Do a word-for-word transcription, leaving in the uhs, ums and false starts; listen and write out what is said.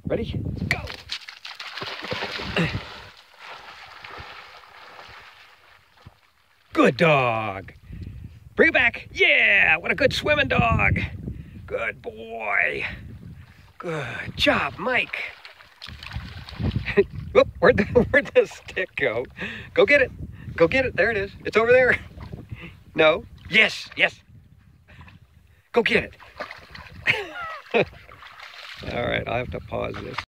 Ready? Go! Good dog. Bring it back. Yeah, what a good swimming dog. Good boy. Good job, Mike. Whoop, where'd the, where'd the stick go? Go get it. Go get it. There it is. It's over there. No. Yes, yes. Go get it. All right, I'll have to pause this.